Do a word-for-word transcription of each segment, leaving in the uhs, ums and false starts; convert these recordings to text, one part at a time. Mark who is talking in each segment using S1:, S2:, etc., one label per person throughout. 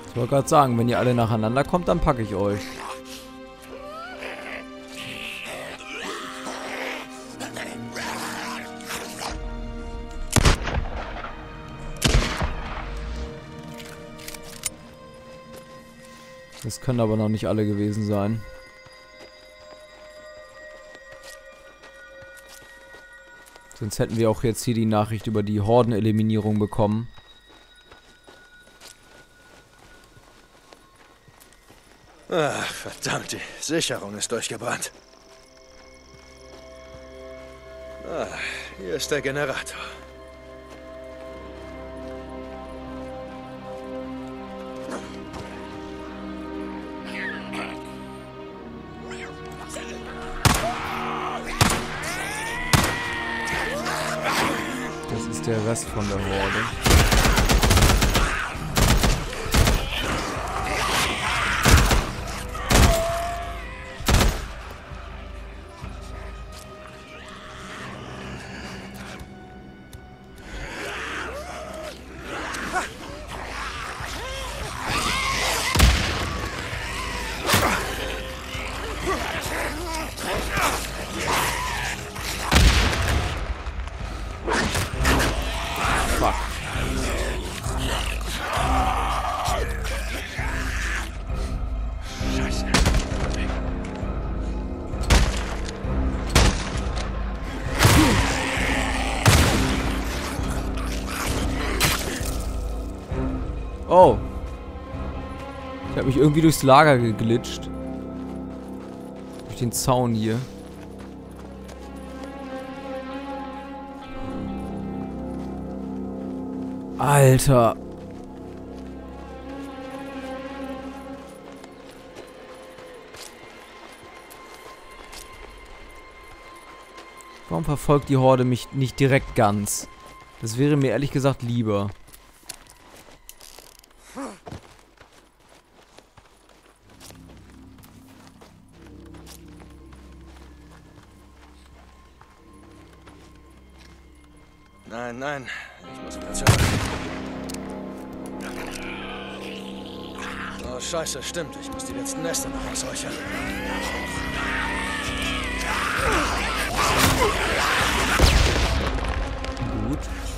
S1: Ich wollte gerade sagen, wenn ihr alle nacheinander kommt, dann packe ich euch. Das können aber noch nicht alle gewesen sein. Sonst hätten wir auch jetzt hier die Nachricht über die Hordeneliminierung bekommen.
S2: Ach, verdammt, die Sicherung ist durchgebrannt. Ah, hier ist der Generator.
S1: Das ist der Rest von der Horde. Oh. Ich habe mich irgendwie durchs Lager geglitscht. Durch den Zaun hier. Alter. Warum verfolgt die Horde mich nicht direkt ganz? Das wäre mir ehrlich gesagt lieber.
S2: Nein, nein, ich muss wieder zurück. Oh, scheiße, stimmt. Ich muss die letzten Nester noch ausräuchern.
S1: Gut.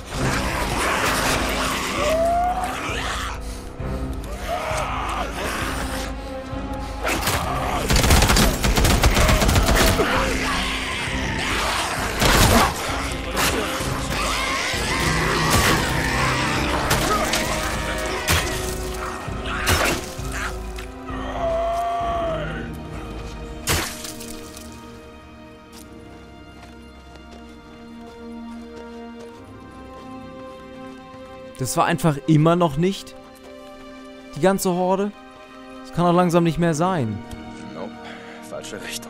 S1: Das war einfach immer noch nicht die ganze Horde. Das kann doch langsam nicht mehr sein.
S2: Nope, falsche Richtung.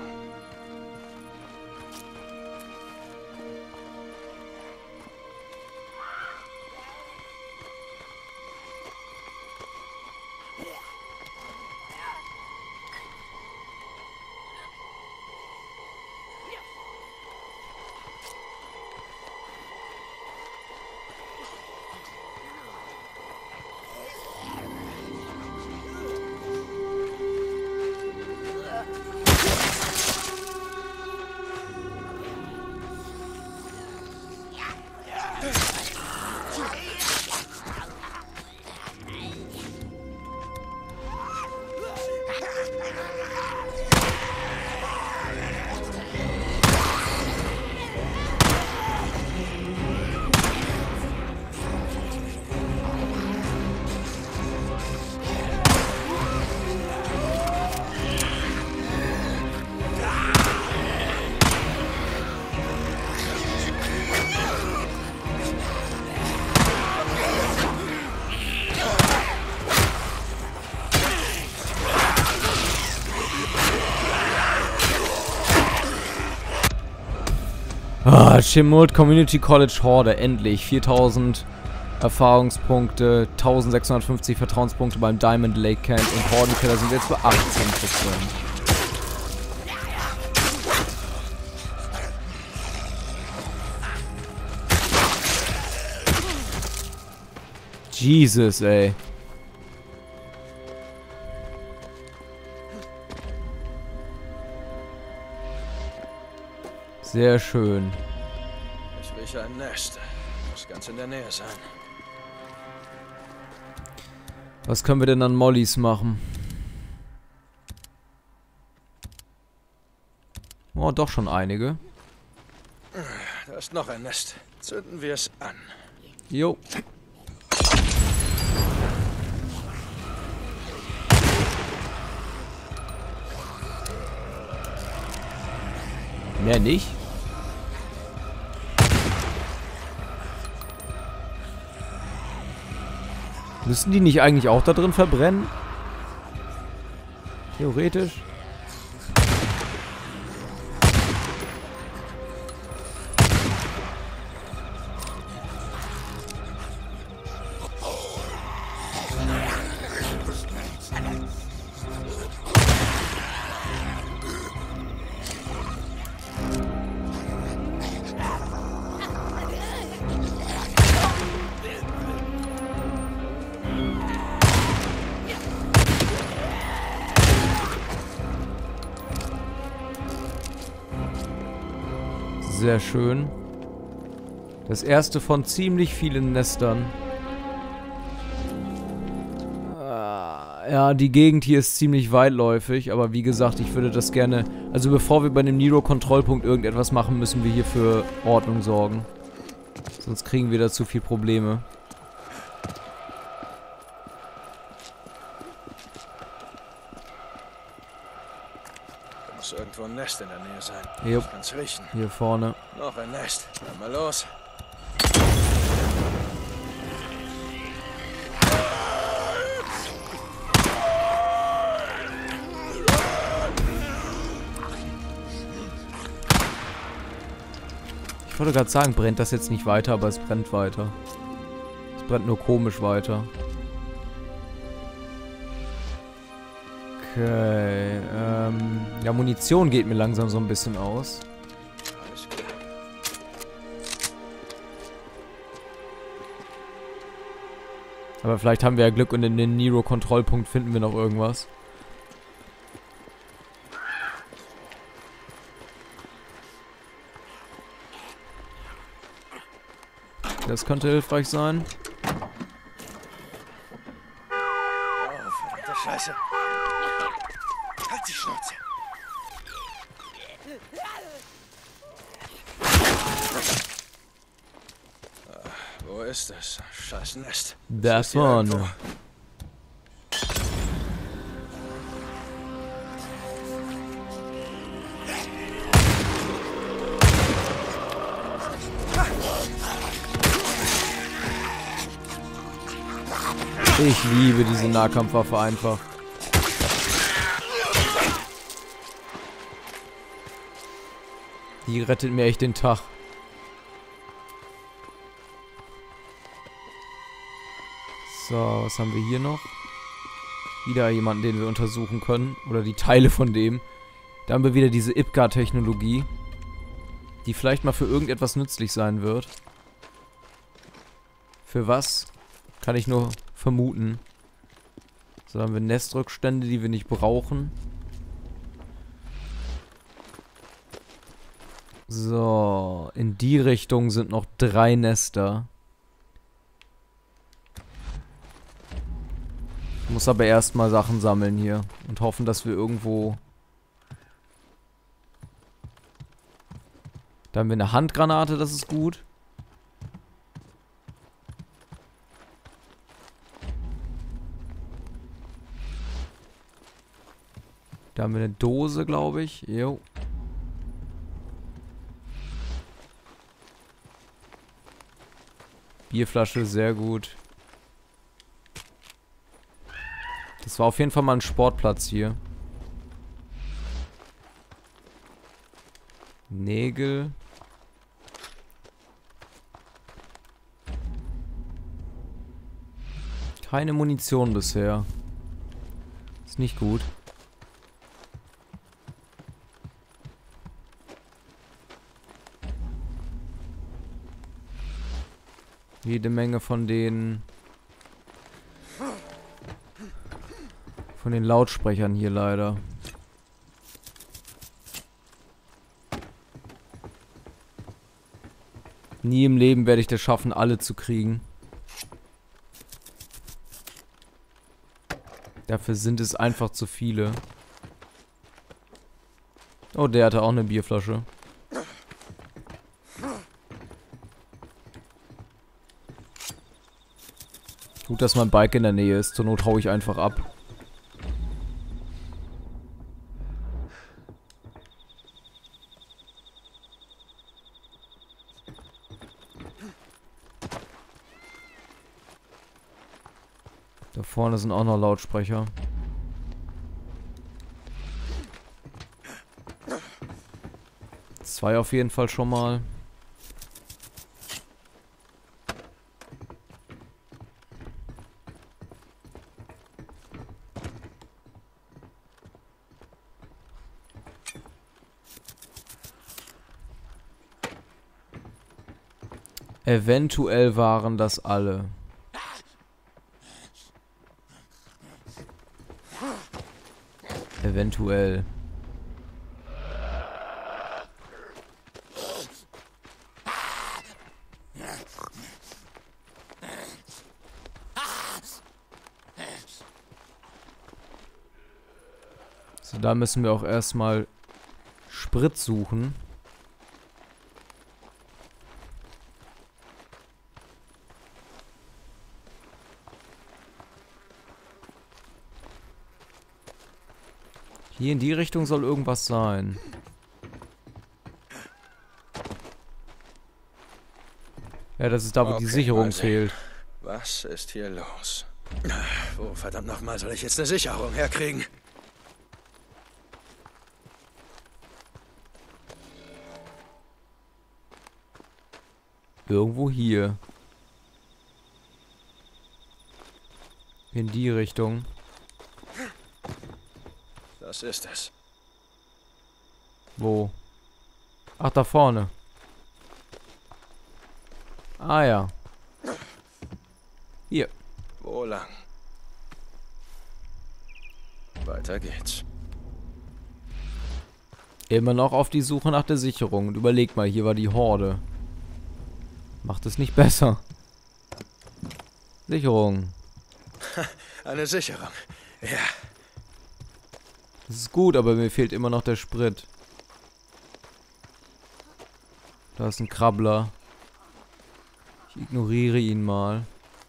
S2: Ah, Shemult Community College Horde, endlich. viertausend Erfahrungspunkte, eintausendsechshundertfünfzig Vertrauenspunkte beim Diamond Lake Camp und Hordenkiller sind jetzt bei achtzehn Prozent. Jesus, ey. Sehr schön.
S3: Ich rieche ein Nest. Muss ganz in der Nähe sein.
S2: Was können wir denn an Mollys machen? Oh, doch schon einige.
S3: Da ist noch ein Nest. Zünden wir es an.
S2: Jo. Mehr nicht? Müssen die nicht eigentlich auch da drin verbrennen? Theoretisch. Sehr schön. Das erste von ziemlich vielen Nestern. Ja, die Gegend hier ist ziemlich weitläufig, aber wie gesagt, ich würde das gerne... Also bevor wir bei dem Nero-Kontrollpunkt irgendetwas machen, müssen wir hier für Ordnung sorgen. Sonst kriegen wir da zu viel Probleme.
S3: Da muss irgendwo ein Nest in der Nähe sein.
S2: Jupp.
S3: Ich kann's riechen.
S2: Hier vorne.
S3: Noch ein Nest. Dann mal los.
S2: Ich wollte gerade sagen, brennt das jetzt nicht weiter, aber es brennt weiter. Es brennt nur komisch weiter. Okay, ähm... ja, Munition geht mir langsam so ein bisschen aus.
S3: Alles klar.
S2: Aber vielleicht haben wir ja Glück und in den Nero-Kontrollpunkt finden wir noch irgendwas. Das könnte hilfreich sein.
S3: Oh, verdammte Scheiße. Halt die Schnauze. Ah, wo ist das? Scheiß Nest.
S2: Das
S3: ist hier
S2: one.
S3: irgendwo.
S2: Ich liebe diese Nahkampfwaffe einfach. Die rettet mir echt den Tag. So, was haben wir hier noch? Wieder jemanden, den wir untersuchen können. Oder die Teile von dem. Da haben wir wieder diese I P G A-Technologie. Die vielleicht mal für irgendetwas nützlich sein wird. Für was? Kann ich nur vermuten. So, haben wir Nestrückstände, die wir nicht brauchen. So, in die Richtung sind noch drei Nester. Ich muss aber erstmal Sachen sammeln hier und hoffen, dass wir irgendwo... Da haben wir eine Handgranate, das ist gut. Da haben wir eine Dose, glaube ich. Jo. Bierflasche, sehr gut. Das war auf jeden Fall mal ein Sportplatz hier. Nägel. Keine Munition bisher. Ist nicht gut. Jede Menge von den von den Lautsprechern hier leider. Nie im Leben werde ich das schaffen, alle zu kriegen. Dafür sind es einfach zu viele. Oh, der hatte auch eine Bierflasche. Gut, dass mein Bike in der Nähe ist. Zur Not hau ich einfach ab. Da vorne sind auch noch Lautsprecher. Zwei auf jeden Fall schon mal. Eventuell waren das alle. Eventuell. So, da müssen wir auch erstmal Sprit suchen. Hier in die Richtung soll irgendwas sein. Ja, das ist da, wo
S3: Okay,
S2: die Sicherung
S3: mal sehen.
S2: fehlt.
S3: Was ist hier los? Wo verdammt nochmal soll ich jetzt eine Sicherung herkriegen?
S2: Irgendwo hier. In die Richtung.
S3: Das ist es.
S2: Wo? Ach, da vorne. Ah ja. Hier.
S3: Wo lang? Weiter geht's.
S2: Immer noch auf die Suche nach der Sicherung. Und überleg mal, hier war die Horde. Macht es nicht besser. Sicherung.
S3: Eine Sicherung. Ja.
S2: Das ist gut, aber mir fehlt immer noch der Sprit. Da ist ein Krabbler. Ich ignoriere ihn mal.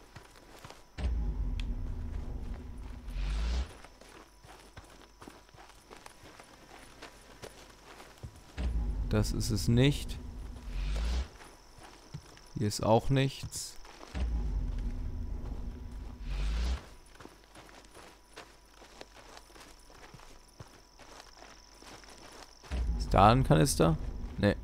S2: Das ist es nicht. Hier ist auch nichts. Ist da ein Kanister? Nee.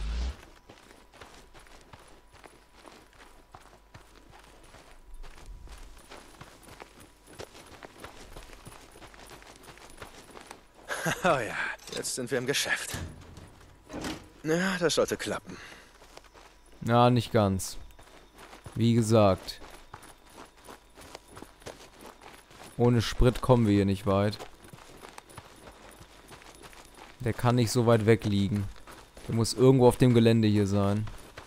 S3: Oh ja, jetzt sind wir im Geschäft. Ja, das sollte klappen.
S2: Na, nicht ganz. Wie gesagt. Ohne Sprit kommen wir hier nicht weit. Der kann nicht so weit weg liegen. Der muss irgendwo auf dem Gelände hier sein.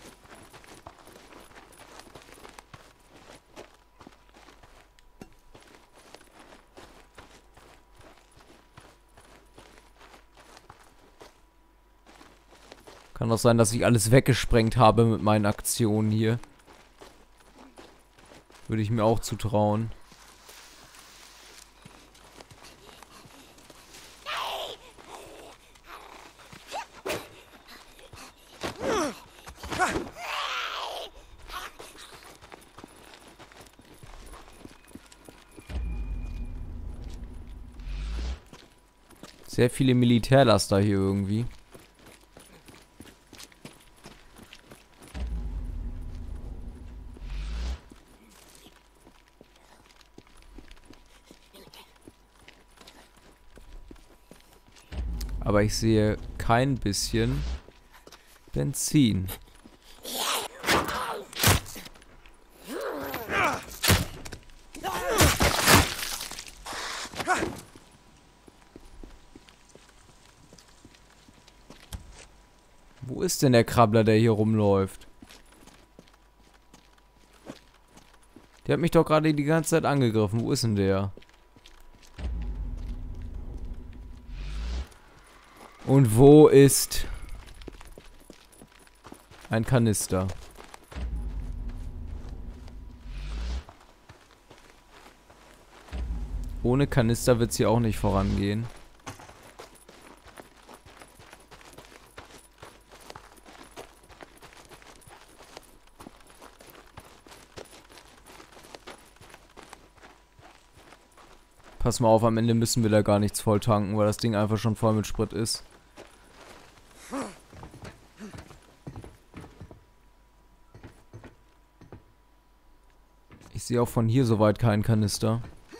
S2: Kann auch sein, dass ich alles weggesprengt habe mit meinen Aktionen hier. Würde ich mir auch zutrauen. Sehr viele Militärlaster hier irgendwie. Aber ich sehe kein bisschen Benzin. Wo ist denn der Krabbler, der hier rumläuft? Der hat mich doch gerade die ganze Zeit angegriffen. Wo ist denn der? Und wo ist ein Kanister? Ohne Kanister wird es hier auch nicht vorangehen. Pass mal auf, am Ende müssen wir da gar nichts voll tanken, weil das Ding einfach schon voll mit Sprit ist. Ich sehe auch von hier soweit keinen Kanister.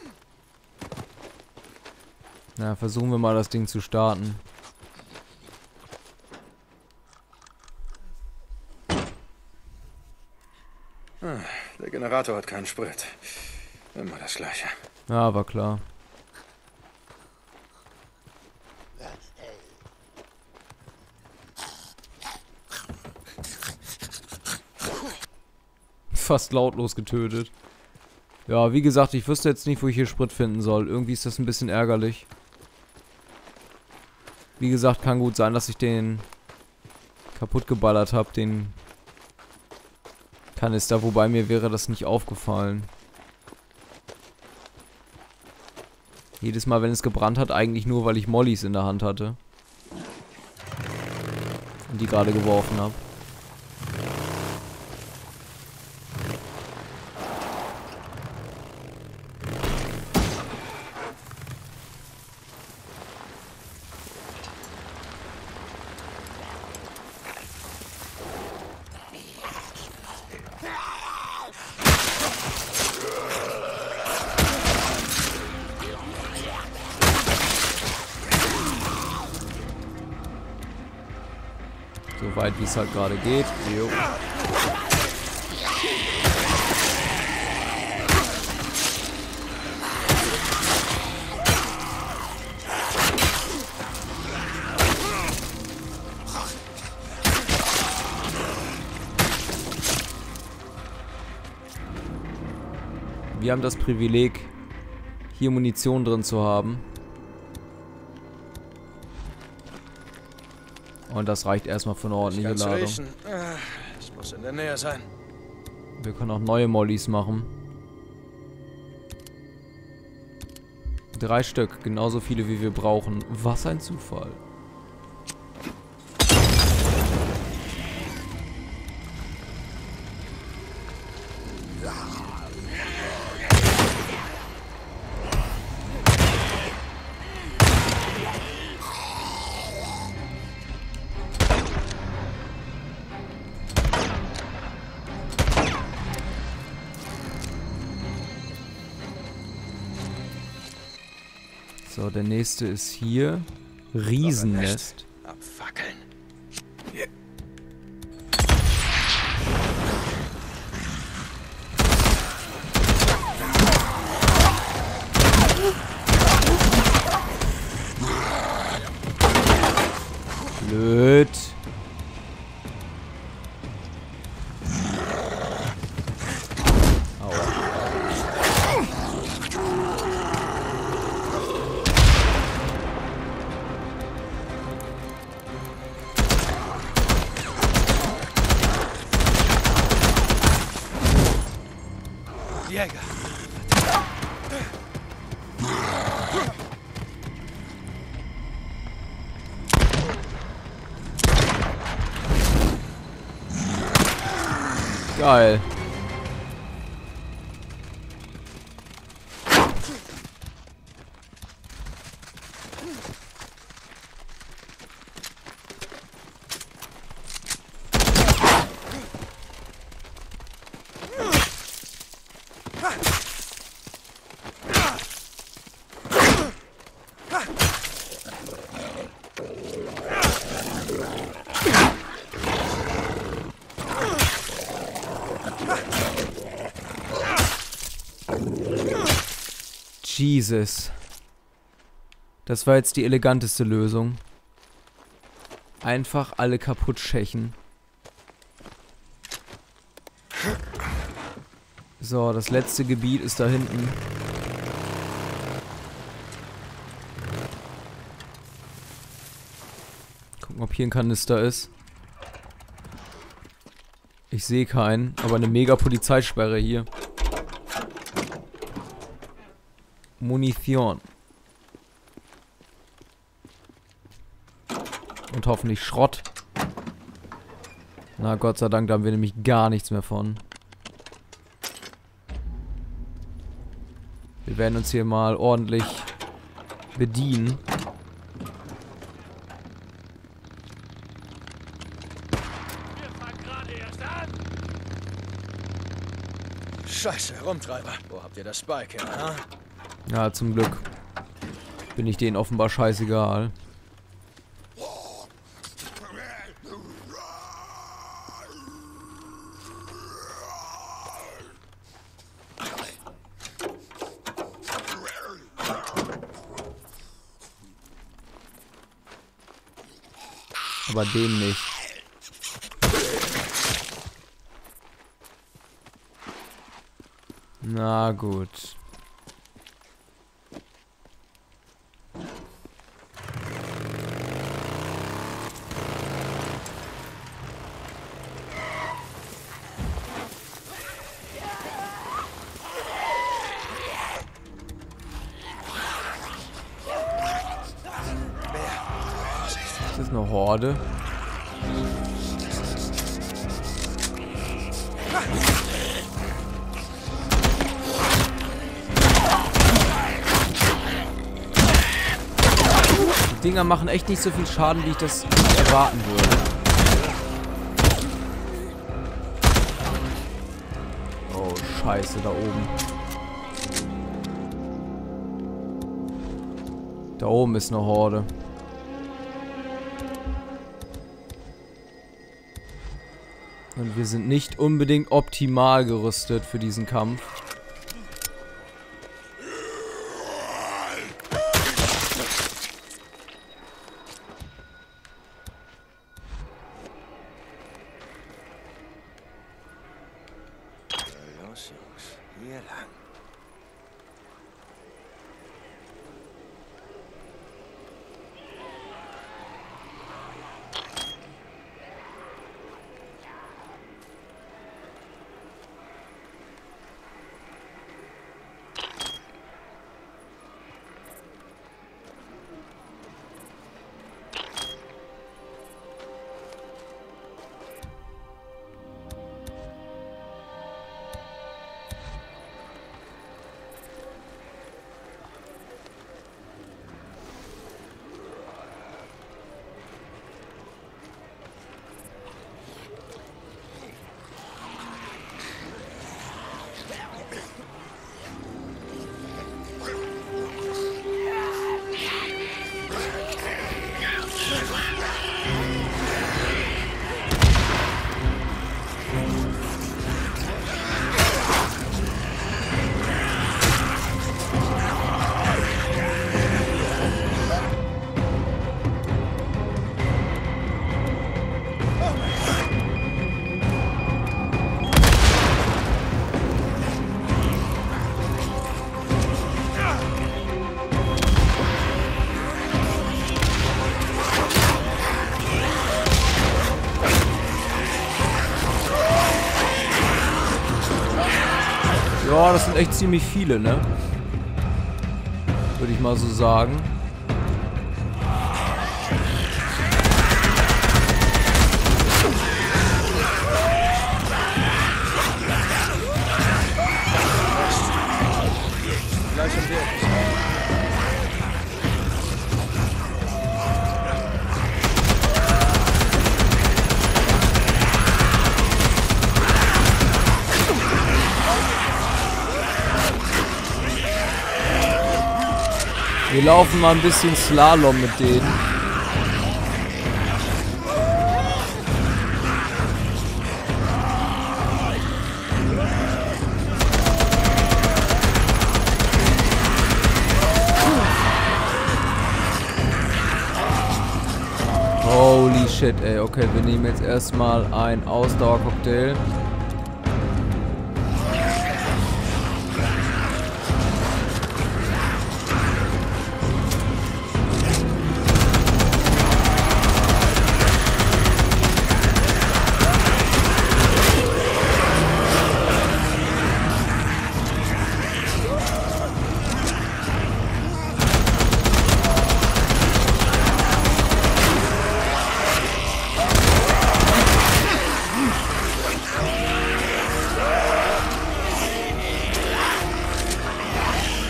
S2: Na, versuchen wir mal das Ding zu starten.
S3: Ah, der Generator hat keinen Sprit. Immer das Gleiche.
S2: Ja, war klar. Fast lautlos getötet. Ja, wie gesagt, ich wüsste jetzt nicht, wo ich hier Sprit finden soll. Irgendwie ist das ein bisschen ärgerlich. Wie gesagt, kann gut sein, dass ich den kaputt geballert habe, den Kanister, wobei mir wäre das nicht aufgefallen. Jedes Mal, wenn es gebrannt hat, eigentlich nur, weil ich Mollys in der Hand hatte. Und die gerade geworfen habe. So weit wie es halt gerade geht. Jo. Wir haben das Privileg, hier Munition drin zu haben. Und das reicht erstmal für eine ordentliche Ladung.
S3: Es muss in der Nähe sein.
S2: Wir können auch neue Mollys machen. Drei Stück, genauso viele wie wir brauchen. Was ein Zufall. So, der nächste ist hier. Riesennest.
S3: Abfackeln.
S2: Blöd.
S3: Jäger.
S2: Geil. Jesus. Das war jetzt die eleganteste Lösung. Einfach alle kaputt schechen. So, das letzte Gebiet ist da hinten. Gucken, ob hier ein Kanister ist. Ich sehe keinen, aber eine mega Polizeisperre hier. Munition. Und hoffentlich Schrott. Na, Gott sei Dank, da haben wir nämlich gar nichts mehr von. Wir werden uns hier mal ordentlich bedienen.
S3: Scheiße, Rumtreiber. Wo habt ihr das Spike her, ha?
S2: Ja, zum Glück bin ich denen offenbar scheißegal. Aber dem nicht. Na gut. Das ist eine Horde. Die Dinger machen echt nicht so viel Schaden, wie ich das erwarten würde. Oh, scheiße, da oben. Da oben ist eine Horde. Und wir sind nicht unbedingt optimal gerüstet für diesen Kampf.
S3: Los, Jungs. Hier lang.
S2: Ja, das sind echt ziemlich viele, ne? Würde ich mal so sagen.
S3: Gleich im Weg.
S2: Wir laufen mal ein bisschen Slalom mit denen. Holy shit, ey. Okay, wir nehmen jetzt erstmal einen Ausdauercocktail.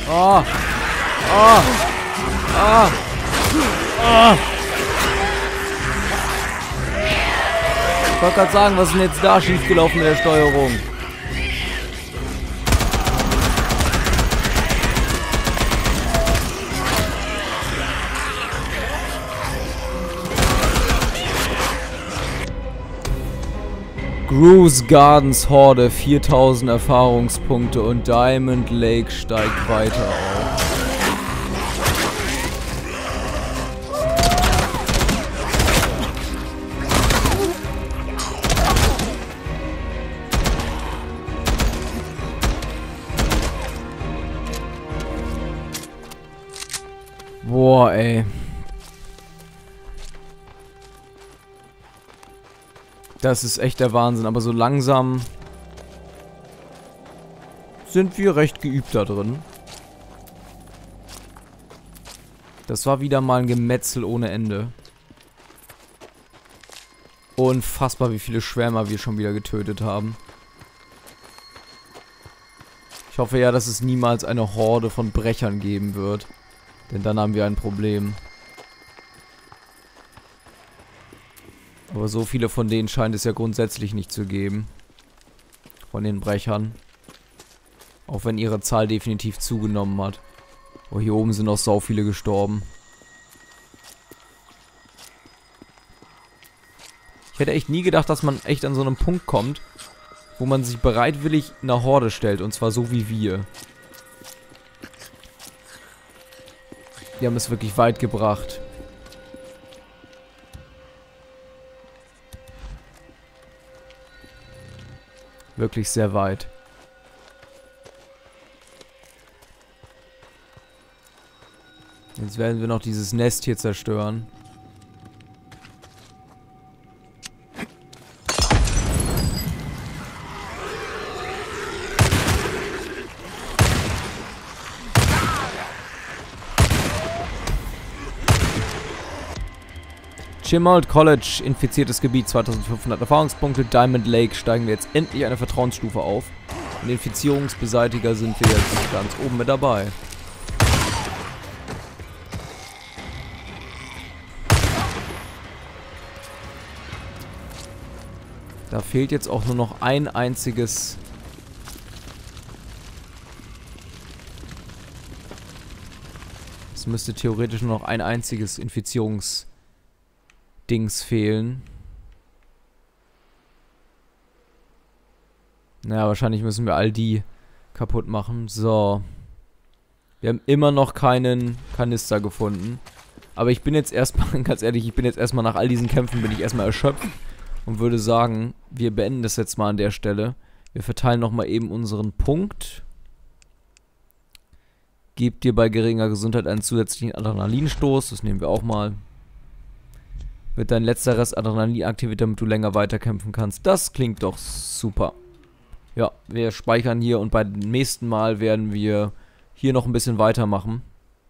S1: Oh. Oh. Oh. Oh. Ich wollte gerade sagen, was ist denn jetzt da schiefgelaufen in der Steuerung? Gru's Gardens Horde, viertausend Erfahrungspunkte und Diamond Lake steigt weiter auf. Boah, ey. Das ist echt der Wahnsinn, aber so langsam sind wir recht geübt da drin. Das war wieder mal ein Gemetzel ohne Ende. Unfassbar, wie viele Schwärmer wir schon wieder getötet haben. Ich hoffe ja, dass es niemals eine Horde von Brechern geben wird. Denn dann haben wir ein Problem. Aber so viele von denen scheint es ja grundsätzlich nicht zu geben. Von den Brechern. Auch wenn ihre Zahl definitiv zugenommen hat. Oh, hier oben sind noch sau viele gestorben. Ich hätte echt nie gedacht, dass man echt an so einem Punkt kommt, wo man sich bereitwillig einer Horde stellt. Und zwar so wie wir. Die haben es wirklich weit gebracht. Wirklich sehr weit. Jetzt werden wir noch dieses Nest hier zerstören. Chimald College, infiziertes Gebiet, zweitausendfünfhundert Erfahrungspunkte. Diamond Lake steigen wir jetzt endlich eine Vertrauensstufe auf. Und Infizierungsbeseitiger sind wir jetzt ganz oben mit dabei. Da fehlt jetzt auch nur noch ein einziges... Es müsste theoretisch nur noch ein einziges Infizierungs... Dings fehlen. Naja, wahrscheinlich müssen wir all die kaputt machen. So. Wir haben immer noch keinen Kanister gefunden. Aber ich bin jetzt erstmal, ganz ehrlich, ich bin jetzt erstmal nach all diesen Kämpfen, bin ich erstmal erschöpft. Und würde sagen, wir beenden das jetzt mal an der Stelle. Wir verteilen nochmal eben unseren Punkt. Gebt dir bei geringer Gesundheit einen zusätzlichen Adrenalinstoß. Das nehmen wir auch mal. Wird dein letzter Rest Adrenalin aktiviert, damit du länger weiterkämpfen kannst. Das klingt doch super. Ja, wir speichern hier und beim nächsten Mal werden wir hier noch ein bisschen weitermachen.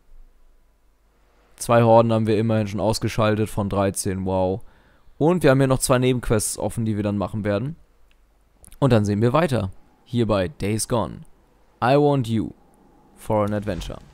S1: Zwei Horden haben wir immerhin schon ausgeschaltet von dreizehn, wow. Und wir haben hier noch zwei Nebenquests offen, die wir dann machen werden. Und dann sehen wir weiter. Hier bei Days Gone. I want you for an adventure.